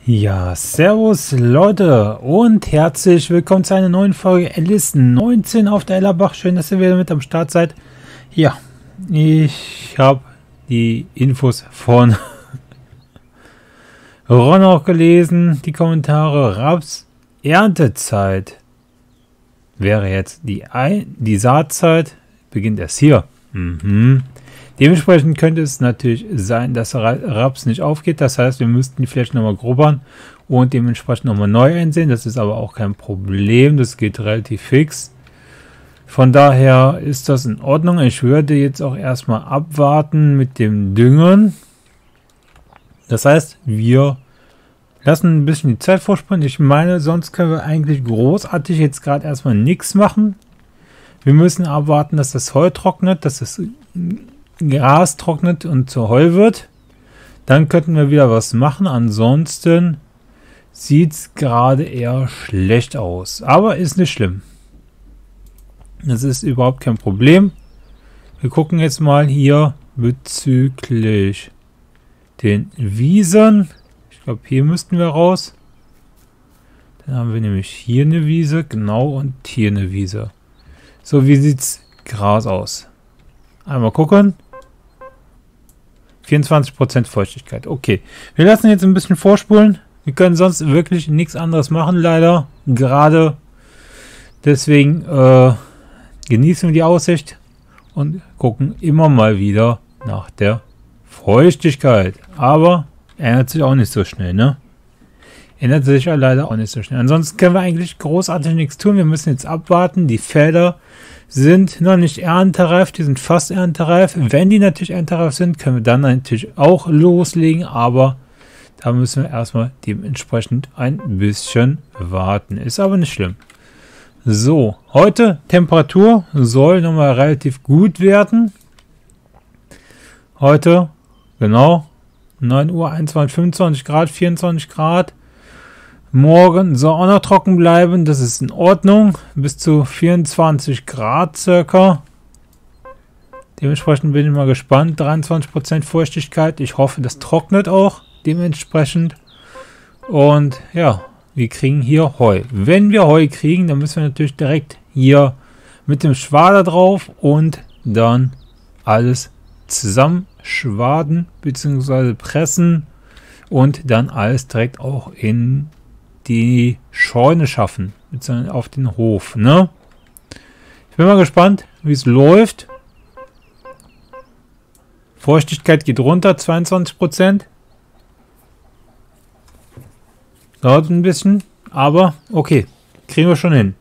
Ja, servus Leute und herzlich willkommen zu einer neuen Folge Alice 19 auf der Ellerbach. Schön, dass ihr wieder mit am Start seid. Ja, ich habe die Infos von Ron auch gelesen, die Kommentare. Raps Erntezeit wäre jetzt die Saatzeit, beginnt erst hier. Dementsprechend könnte es natürlich sein, dass Raps nicht aufgeht. Das heißt, wir müssten die Fläche nochmal grubbern und dementsprechend nochmal neu einsehen. Das ist aber auch kein Problem. Das geht relativ fix. Von daher ist das in Ordnung. Ich würde jetzt auch erstmal abwarten mit dem Düngen. Das heißt, wir lassen ein bisschen die Zeit vorspringen. Ich meine, sonst können wir eigentlich großartig jetzt gerade erstmal nichts machen. Wir müssen abwarten, dass das Heu trocknet, dass das Gras trocknet und zu Heu wird. Dann könnten wir wieder was machen. Ansonsten sieht es gerade eher schlecht aus. Aber ist nicht schlimm. Das ist überhaupt kein Problem. Wir gucken jetzt mal hier bezüglich den Wiesen. Ich glaube, hier müssten wir raus. Dann haben wir nämlich hier eine Wiese. Genau, und hier eine Wiese. So, wie sieht's Gras aus? Einmal gucken. 24% Feuchtigkeit. Okay. Wir lassen jetzt ein bisschen vorspulen. Wir können sonst wirklich nichts anderes machen, leider. Gerade deswegen genießen wir die Aussicht und gucken immer mal wieder nach der Feuchtigkeit. Aber ändert sich auch nicht so schnell, ne? Ändert sich ja leider auch nicht so schnell. Ansonsten können wir eigentlich großartig nichts tun. Wir müssen jetzt abwarten. Die Felder sind noch nicht erntereif, die sind fast erntereif. Wenn die natürlich erntereif sind, können wir dann natürlich auch loslegen, aber da müssen wir erstmal dementsprechend ein bisschen warten. Ist aber nicht schlimm. So, heute Temperatur soll nochmal relativ gut werden. Heute, genau, 9 Uhr, 21, 25 Grad, 24 Grad. Morgen soll auch noch trocken bleiben, das ist in Ordnung, bis zu 24 Grad circa. Dementsprechend bin ich mal gespannt, 23% Feuchtigkeit, ich hoffe, das trocknet auch dementsprechend. Und ja, wir kriegen hier Heu. Wenn wir Heu kriegen, dann müssen wir natürlich direkt hier mit dem Schwader drauf und dann alles zusammenschwaden bzw. pressen und dann alles direkt auch in die Scheune schaffen, beziehungsweise auf den Hof, ne? Ich bin mal gespannt, wie es läuft. Feuchtigkeit geht runter, 22%. Dauert ein bisschen, aber okay, kriegen wir schon hin.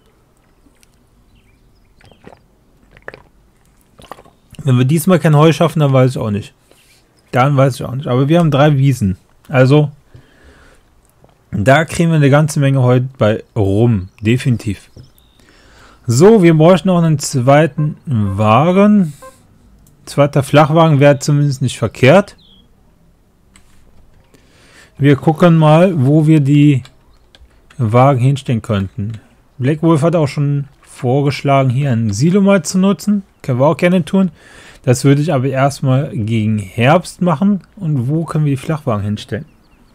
Wenn wir diesmal kein Heu schaffen, dann weiß ich auch nicht. Dann weiß ich auch nicht. Aber wir haben 3 Wiesen. Also da kriegen wir eine ganze Menge Heu bei rum. Definitiv. So, wir bräuchten noch einen zweiten Wagen. Zweiter Flachwagen wäre zumindest nicht verkehrt. Wir gucken mal, wo wir die Wagen hinstellen könnten. Black Wolf hat auch schon vorgeschlagen, hier ein Silo mal zu nutzen. Können wir auch gerne tun. Das würde ich aber erstmal gegen Herbst machen. Und wo können wir die Flachwagen hinstellen?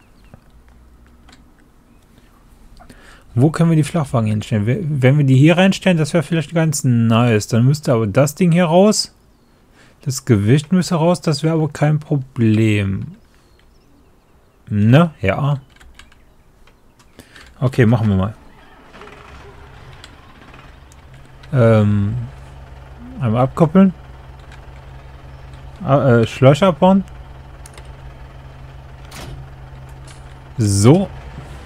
Wo können wir die Flachwagen hinstellen? Wenn wir die hier reinstellen, das wäre vielleicht ganz nice. Dann müsste aber das Ding hier raus. Das Gewicht müsste raus. Das wäre aber kein Problem. Ne? Ja. Okay, machen wir mal. Einmal abkoppeln. Schläuche abbauen. So.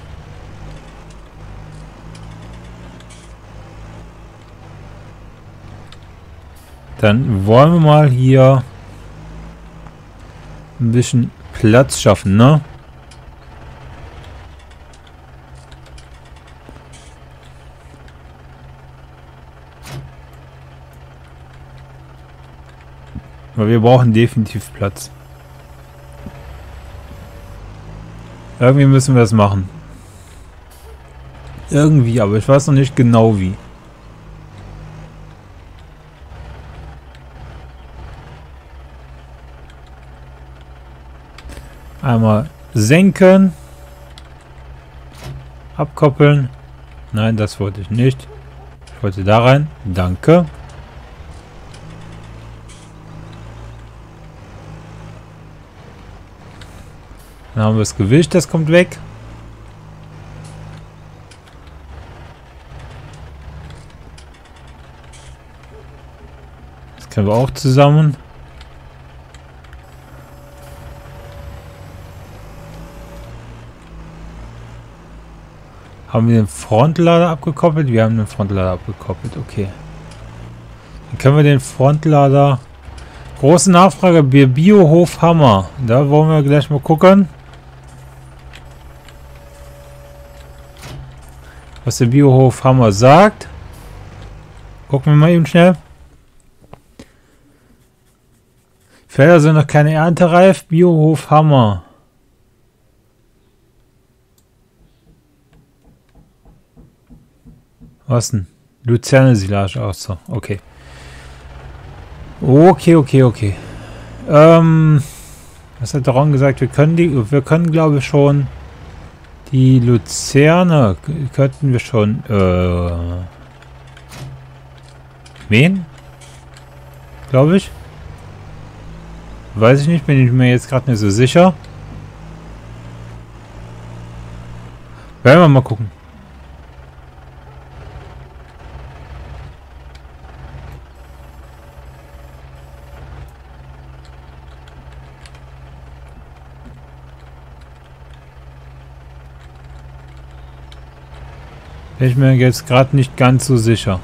Dann wollen wir mal hier ein bisschen Platz schaffen, ne? Aber wir brauchen definitiv Platz. Irgendwie müssen wir das machen. Irgendwie, aber ich weiß noch nicht genau wie. Einmal senken. Abkoppeln. Nein, das wollte ich nicht. Ich wollte da rein. Danke. Dann haben wir das Gewicht, das kommt weg. Das können wir auch zusammen. Haben wir den Frontlader abgekoppelt? Wir haben den Frontlader abgekoppelt, okay. Dann können wir den Frontlader... Große Nachfrage, Biohof Hammer. Da wollen wir gleich mal gucken. Was der Biohof Hammer sagt. Gucken wir mal eben schnell. Felder sind noch keine erntereif. Biohof Hammer. Was denn? Luzerne Silage. Ach so, okay. Okay. Was hat der Ron gesagt? Wir können glaube ich schon die Luzerne könnten wir schon mähen? Glaube ich. Weiß ich nicht, bin ich mir jetzt gerade nicht so sicher. Werden wir mal gucken. Bin ich mir jetzt gerade nicht ganz so sicher.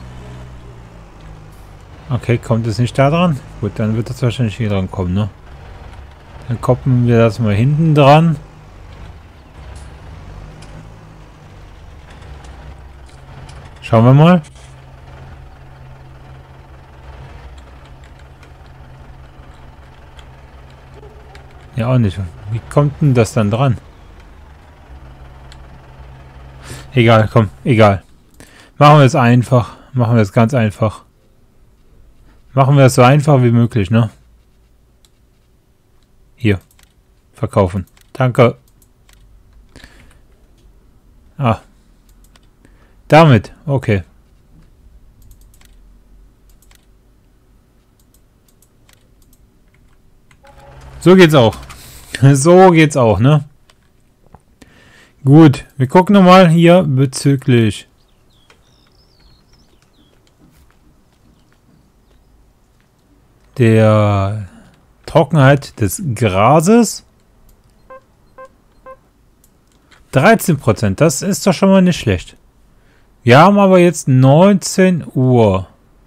Okay, kommt es nicht da dran? Gut, dann wird das wahrscheinlich hier dran kommen, ne? Dann koppeln wir das mal hinten dran. Schauen wir mal. Ja, auch nicht. Wie kommt denn das dann dran? Egal, komm, egal. Machen wir es einfach. Machen wir es ganz einfach. Machen wir es so einfach wie möglich, ne? Hier. Verkaufen. Danke. Ah. Damit. Okay. So geht's auch. So geht's auch, ne? Gut, wir gucken nochmal hier bezüglich der Trockenheit des Grases. 13%, das ist doch schon mal nicht schlecht. Wir haben aber jetzt 19 Uhr.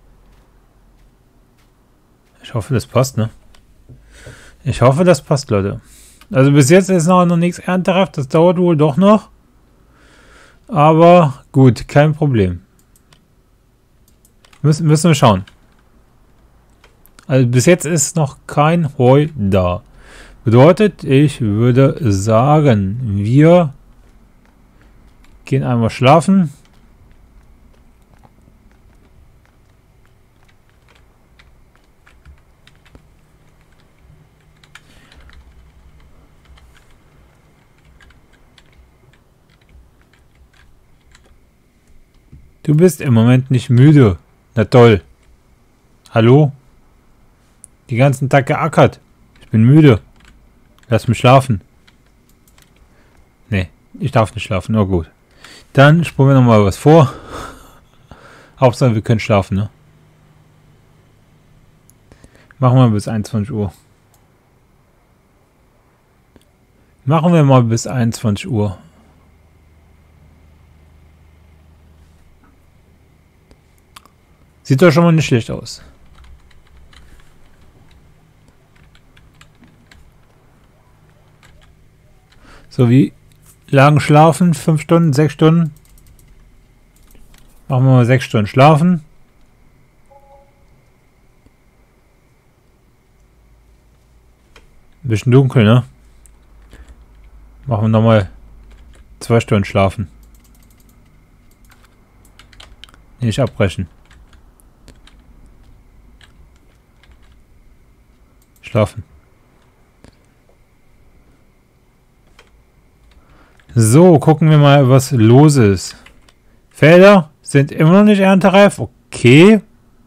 Ich hoffe, das passt, ne? Ich hoffe, das passt, Leute. Also bis jetzt ist noch nichts erntereif, das dauert wohl doch noch. Aber gut, kein Problem. Müssen wir schauen. Also bis jetzt ist noch kein Heu da. Bedeutet, ich würde sagen, wir gehen einmal schlafen. Du bist im Moment nicht müde. Na toll. Hallo? Den ganzen Tag geackert. Ich bin müde. Lass mich schlafen. Nee, ich darf nicht schlafen. Oh gut. Dann spulen wir nochmal was vor. Hauptsache wir können schlafen, ne? Machen wir bis 21 Uhr. Machen wir mal bis 21 Uhr. Sieht doch schon mal nicht schlecht aus. So, wie lang schlafen? 5 Stunden, 6 Stunden? Machen wir mal 6 Stunden schlafen. Ein bisschen dunkel, ne? Machen wir nochmal 2 Stunden schlafen. Nicht abbrechen. Schlafen. So, gucken wir mal, was los ist. Felder sind immer noch nicht erntereif. Okay.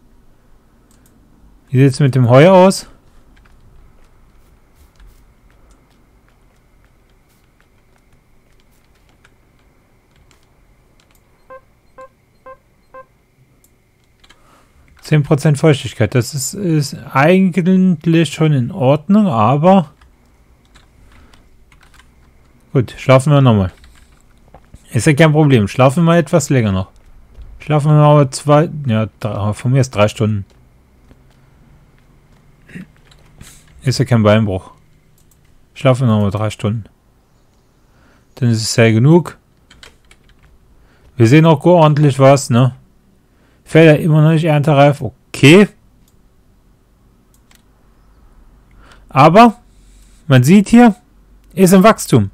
Wie sieht es mit dem Heu aus? %10 Feuchtigkeit. Das ist eigentlich schon in Ordnung, aber gut, schlafen wir nochmal. Ist ja kein Problem. Schlafen wir mal etwas länger noch. Schlafen wir mal 2, ja, von mir ist 3 Stunden. Ist ja kein Beinbruch. Schlafen wir noch mal 3 Stunden. Dann ist es hell genug. Wir sehen auch ordentlich was, ne? Felder immer noch nicht erntereif. Okay. Aber man sieht hier, ist im Wachstum.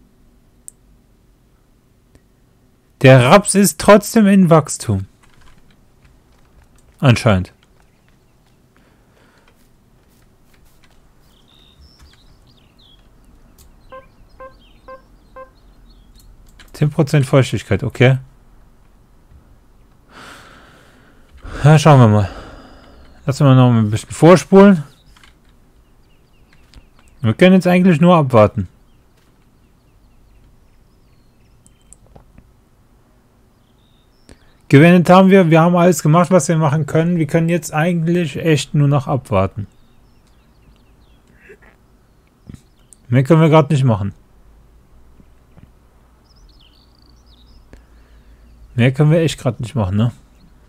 Der Raps ist trotzdem in Wachstum. Anscheinend. %10 Feuchtigkeit, okay. Ja, schauen wir mal. Lassen wir noch ein bisschen vorspulen. Wir können jetzt eigentlich nur abwarten. Gewendet haben wir. Wir haben alles gemacht, was wir machen können. Wir können jetzt eigentlich echt nur noch abwarten. Mehr können wir gerade nicht machen. Mehr können wir echt gerade nicht machen, ne?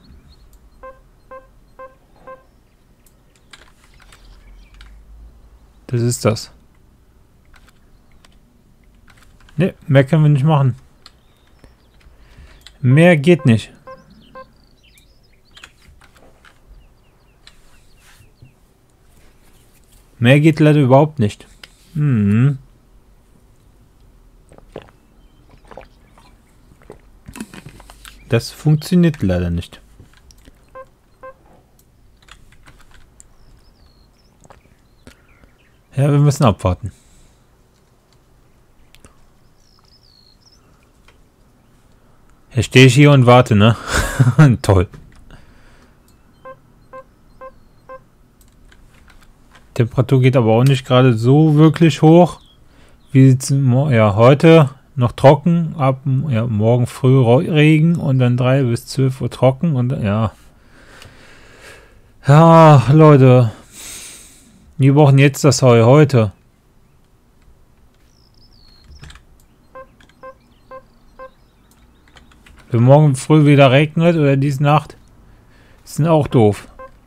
Das ist das. Ne, mehr können wir nicht machen. Mehr geht nicht. Mehr geht leider überhaupt nicht. Das funktioniert leider nicht. Ja, wir müssen abwarten. Jetzt stehe ich hier und warte, ne? Toll. Temperatur geht aber auch nicht gerade so wirklich hoch. Wie sieht's ja heute noch trocken, ab ja, morgen früh Regen und dann 3 bis 12 Uhr trocken und ja. Ja, Leute. Wir brauchen jetzt das Heu heute. Wenn morgen früh wieder regnet oder diese Nacht, sind auch doof.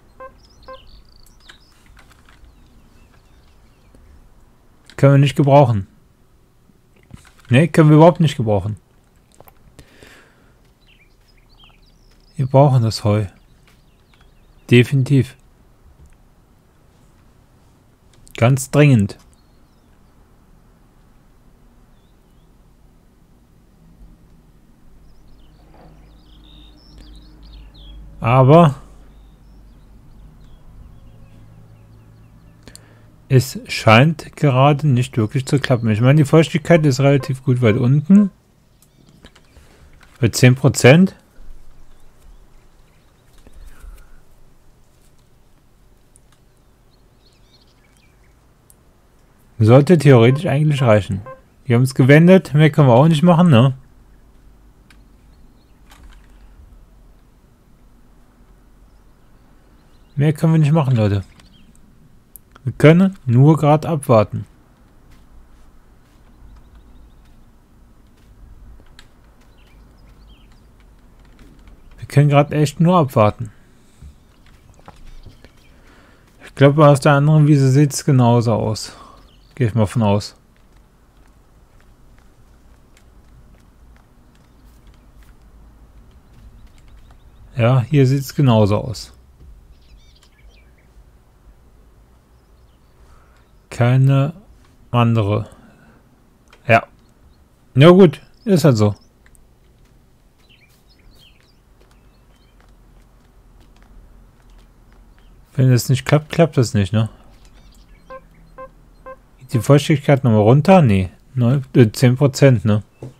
Können wir nicht gebrauchen. Ne, können wir überhaupt nicht gebrauchen. Wir brauchen das Heu. Definitiv. Ganz dringend. Aber es scheint gerade nicht wirklich zu klappen. Ich meine, die Feuchtigkeit ist relativ gut weit unten. Bei 10%. Sollte theoretisch eigentlich reichen. Wir haben es gewendet. Mehr können wir auch nicht machen, ne? Mehr können wir nicht machen, Leute. Wir können nur gerade abwarten. Wir können gerade echt nur abwarten. Ich glaube, aus der anderen Wiese sieht es genauso aus. Gehe ich mal von aus. Ja, hier sieht es genauso aus. Keine andere. Ja. Ja gut, ist halt so. Wenn es nicht klappt, klappt es nicht, ne? Die Feuchtigkeit nochmal runter? Nee. 10%, ne?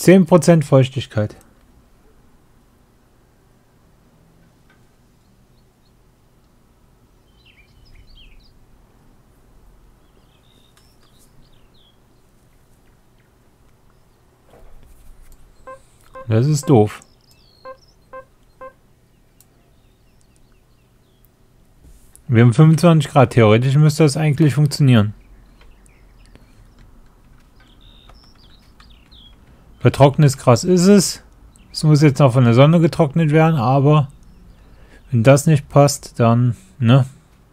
10% Feuchtigkeit. Das ist doof. Wir haben 25 Grad. Theoretisch müsste das eigentlich funktionieren. Vertrocknetes Gras ist es. Es muss jetzt noch von der Sonne getrocknet werden, aber wenn das nicht passt, dann, ne?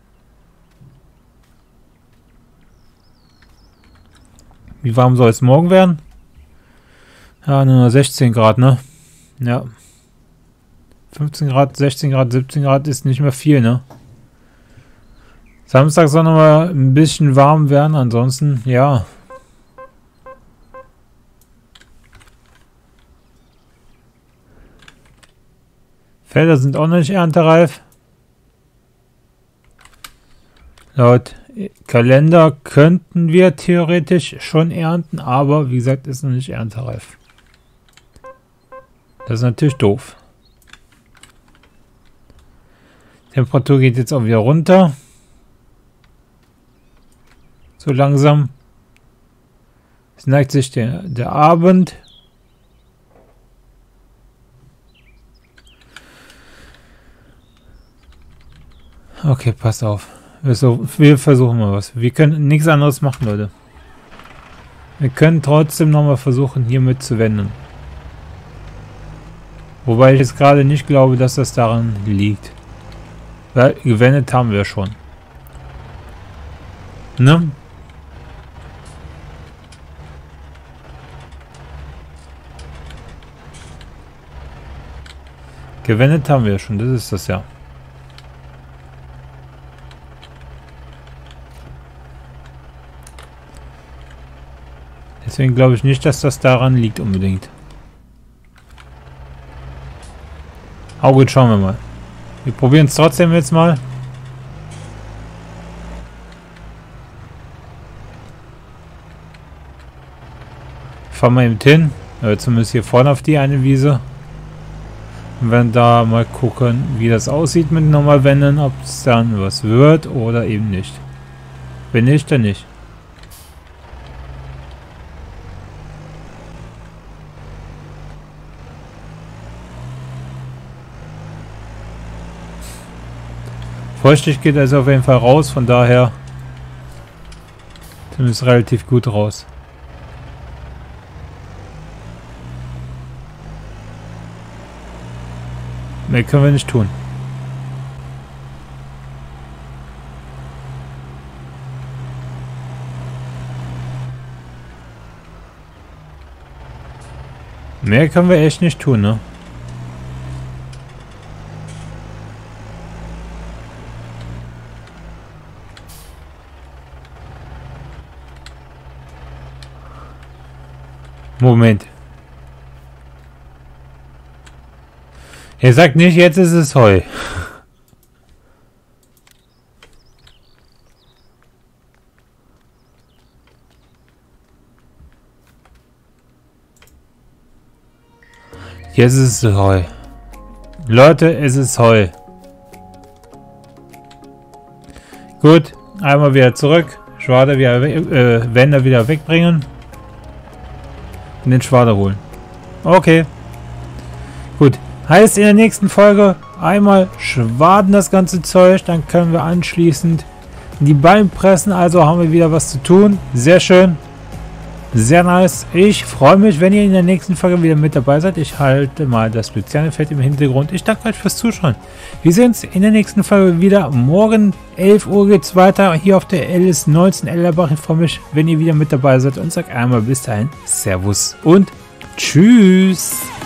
Wie warm soll es morgen werden? Ja, nur 16 Grad, ne? Ja. 15 Grad, 16 Grad, 17 Grad ist nicht mehr viel, ne? Samstag soll noch mal ein bisschen warm werden, ansonsten, ja. Felder sind auch noch nicht erntereif. Laut Kalender könnten wir theoretisch schon ernten, aber wie gesagt, ist noch nicht erntereif. Das ist natürlich doof. Temperatur geht jetzt auch wieder runter. So langsam. Es neigt sich der Abend. Okay, passt auf. Wir versuchen mal was. Wir können nichts anderes machen, Leute. Wir können trotzdem nochmal versuchen, hiermit zu wenden. Wobei ich jetzt gerade nicht glaube, dass das daran liegt. Weil gewendet haben wir schon. Ne? Gewendet haben wir schon, das ist das ja. Deswegen glaube ich nicht, dass das daran liegt unbedingt. Aber gut, schauen wir mal. Wir probieren es trotzdem jetzt mal. Fahren wir eben hin. Zumindest hier vorne auf die eine Wiese. Und werden da mal gucken, wie das aussieht mit nochmal wenden, ob es dann was wird oder eben nicht. Wenn nicht, dann nicht. Feuchtig geht also auf jeden Fall raus, von daher zumindest relativ gut raus. Mehr können wir nicht tun. Mehr können wir echt nicht tun, ne? Moment. Er sagt nicht, jetzt ist es Heu. Jetzt ist es Heu. Leute, es ist Heu. Gut, einmal wieder zurück. Schwader wieder Wender wieder wegbringen. Und den Schwader holen. Okay. Gut. Heißt in der nächsten Folge einmal schwaden das ganze Zeug. Dann können wir anschließend die Ballen pressen. Also haben wir wieder was zu tun. Sehr schön. Sehr nice. Ich freue mich, wenn ihr in der nächsten Folge wieder mit dabei seid. Ich halte mal das Luciane-Feld im Hintergrund. Ich danke euch fürs Zuschauen. Wir sehen uns in der nächsten Folge wieder. Morgen 11 Uhr geht es weiter hier auf der LS19 Ellerbach. Ich freue mich, wenn ihr wieder mit dabei seid und sage einmal bis dahin Servus und Tschüss.